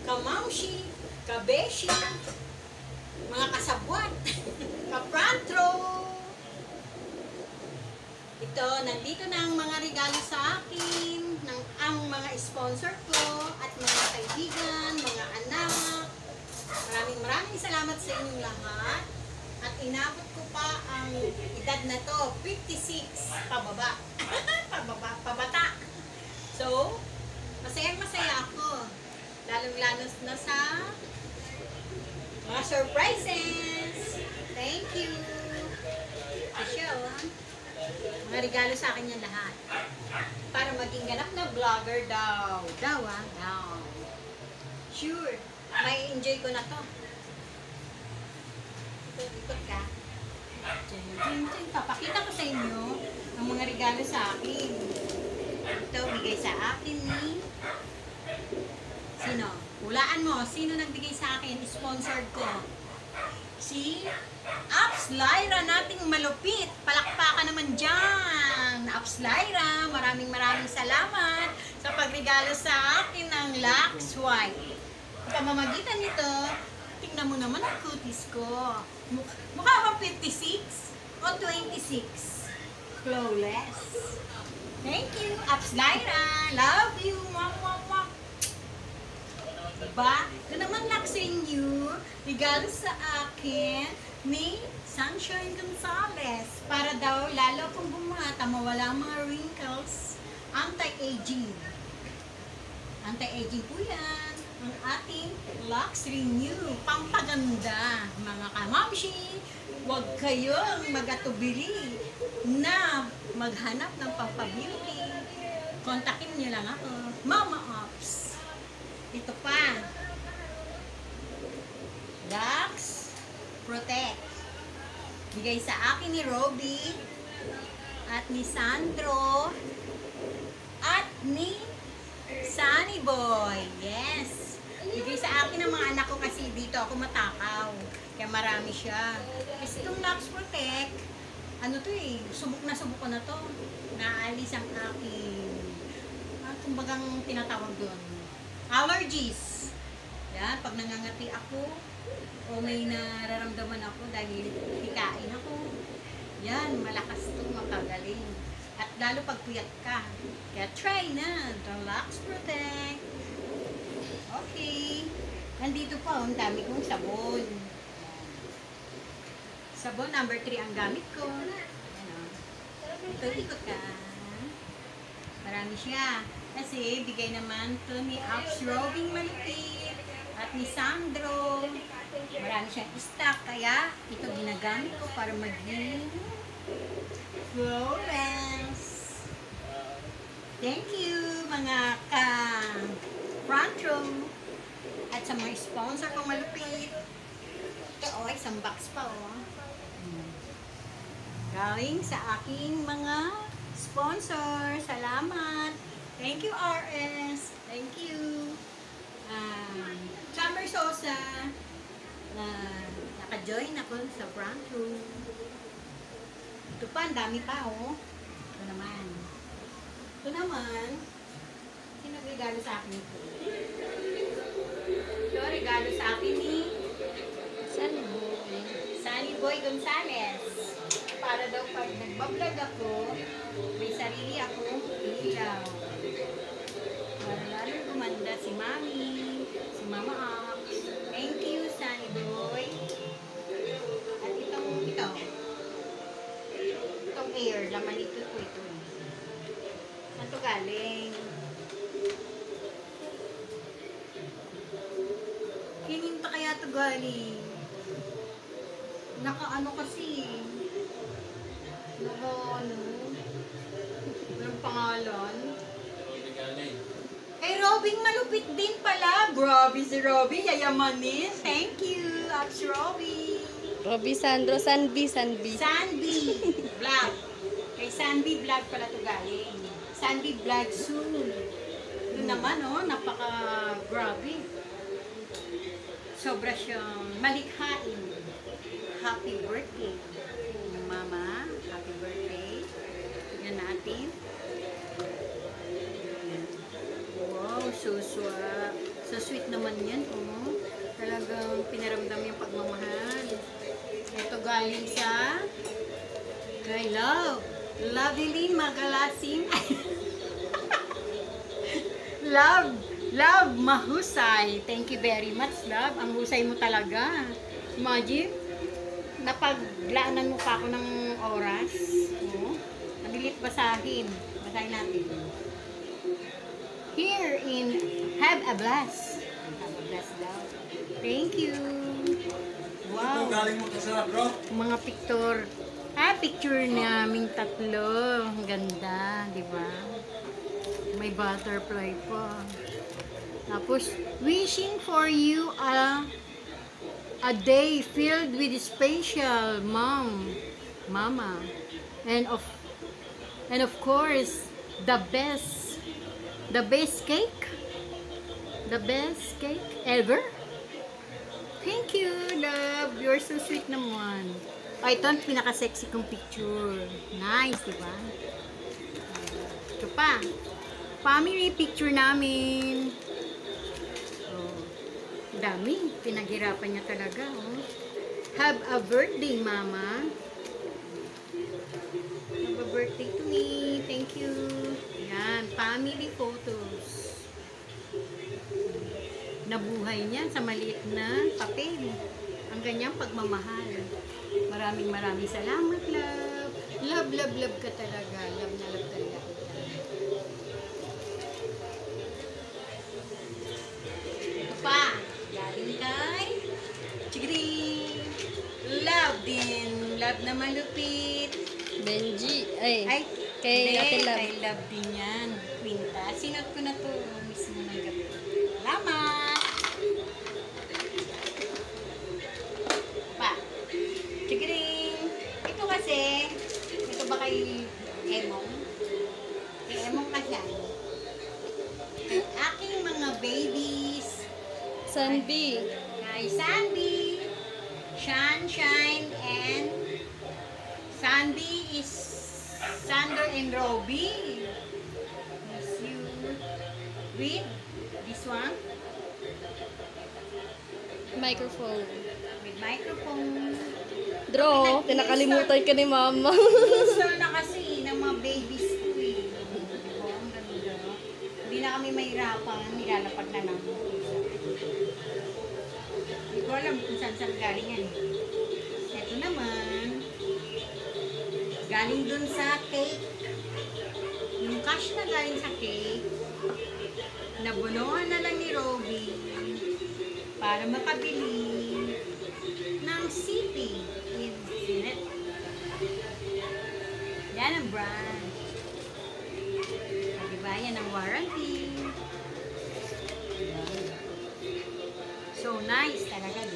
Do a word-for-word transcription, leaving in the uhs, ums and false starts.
kamamshi, kabeshi, mga kasabwat, kaprantro. Ito, nandito na ang mga regalo sa akin ng ang mga sponsor ko at mga kaibigan, mga anak. Maraming maraming salamat sa inyong lahat. At inabot ko pa ang edad na to, fifty-six, pababa. pababa, pabata. So, masayang masaya ako. Lalong-lalo na sa mga surprises. Thank you. Asya, oh. Mga regalo sa akin yan lahat. Para maging ganap na vlogger daw. Daw, ah. Daw. Sure. May enjoy ko na to. Ikot ka. Ding, ding, ding. Papakita ko sa inyo ang mga regalo sa akin. Ito, bigay sa akin ni... Sino? Hulaan mo. Sino nagbigay sa akin? Sponsored ko. Si Apps Lyra nating malupit. Palakpakan naman dyan. Apps Lyra, maraming maraming salamat sa pagregalo sa akin ng Lux White. Pamamagitan nito, tingnan mo naman ang cuties ko. Mukha bang fifty-six o twenty-six? Flawless. Thank you, Apps Lyra. Love you. Mwah, mwah, mwah. Diba? Ito naman lang sa inyo, regalo sa akin ni Sunshine Gonzalez. Para daw, lalo kung bumata, mawala ang mga wrinkles. Anti-aging. Anti-aging po yan. Ang ating Lux Renew. Pampaganda. Mga kamamshi, huwag kayong magatubili na maghanap ng pampabeauty. Kontakin nyo lang ako. Mama Ops. Ito pa. Lux Protect. Bigay sa akin ni Robby at ni Sandro at ni Sunny Boy. Yes. Bigay sa akin ng mga anak ko kasi dito ako matakaw. Kaya marami siya. Kasi itong Lux Protect, ano to eh, subok na subok ko na to. Naalis ang aking, ah, kumbagang tinatawag doon. Allergies. Yan, pag nangangati ako, o may nararamdaman ako dahil hikain ako, yan, malakas ito, makagaling. At lalo pag puyat ka. Kaya try na, the Lux Protect. Okay. Nandito pa, ang dami kong sabon. Sabon, number three ang gamit ko. Ano? Ito, ikot ka. Marami siya. Kasi, bigay naman to ni Apps Robing Malupit at ni Sandro. Marami siyang stock. Kaya, ito ginagamit ko para maging flawless. Thank you, mga ka-front row. At sa mga sponsor kong malupit. Ito, oh, isang box pa, oh. Galing sa aking mga sponsor. Salamat. Thank you, R S. Thank you. Um, Summer Sosa. Uh, naka-join ako sa front row. Ito pa, ang dami pa, oh. Ito naman. Ito naman. Sino regalo sa akin ito? Ito, regalo sa akin ni Sunny Boy. Sunny Boy Gonzalez. Para daw pag nagbablog ako, may sarili akong ilaw. Para lalo gumanda si Mami, si Mama Ops. Thank you, Sunny Boy. At itong, ito. Itong air, laman ito po ito. Saan ito galing? Kininta kaya ito galing? Naka-ano kasi. Naka ano? Walang pangalan. Eh, Robing malupit din pala. Grabe si Robby, yayamanin. Thank you, Apps Robby. Robby Sandro, Sanbi, Sanbi. Sanbi Vlog. Kay Sanbi Vlog pala ito galing. Sanbi Vlog soon. Ito naman, oh, napaka-grabe. Sobra siyang malikhain. Happy birthday. Mama, happy birthday. Tignan natin. Wow, so, so, so sweet naman yan, oh. Talagang pinaramdam yung pagmamahal. Ito galing sa kay Love. Lovelyn Magalasing. Love. Love, mahusay. Thank you very much, Love. Ang husay mo talaga. Imagine, napaglaanan mo pa ako ng oras. Oh. Nabilit basahin. Basahin natin. Here in Have a Blast. Have a Blast daw. Thank you. Wow. Galing mo to sa bro? Mga picture. Ah, picture naming tatlo. Ang ganda, di ba? May butterfly pa. Tapos, wishing for you a a day filled with special mom, mama, and of and of course the best, the best cake, the best cake ever. Thank you, love. You're so sweet naman. Oh, ito ang pinaka-sexy kong picture. Nice, di ba? Ito pa. Family picture namin. Oh, dami. Pinaghirapan niya talaga. Oh. Have a birthday, mama. Have a birthday to me. Thank you. Yan. Family photos. Nabuhay niya sa maliit na papel. Ang ganyang pagmamahal. Maraming maraming salamat, love. Love, love, love ka talaga. Love na love talaga. Ito pa. Galing kay Chigri. Love din. Love na malupit. Benji. Ay, Ay, kay hindi, Ate Love. kay Love din yan. Quinta. Sinot ko na to mismo ng gabi. Salamat! Pa. Chikiring! Ito kasi, ito ba kay Emong? Kay Emong na yan. Kay aking mga babies. Sanbi. Kay Sandy, Sunshine, and Sandy is Sandro and Robbie. Miss you. With this one. Microphone. With microphone. Draw. Tinakalimutan ka ni Mama. Install na kasi ng mga babies ko eh. Diba? Ang ganda. Hindi na kami mahirapan. Nilalapag na lang. Hindi ko alam kung saan saan galing yan eh. Ito naman. Galing dun sa cake. Yung cash na galing sa cake. Nabunuhan na lang ni Robbie para makabili ng C P Infinite. Yan ang brand. Diba yan ang warranty. So nice talaga.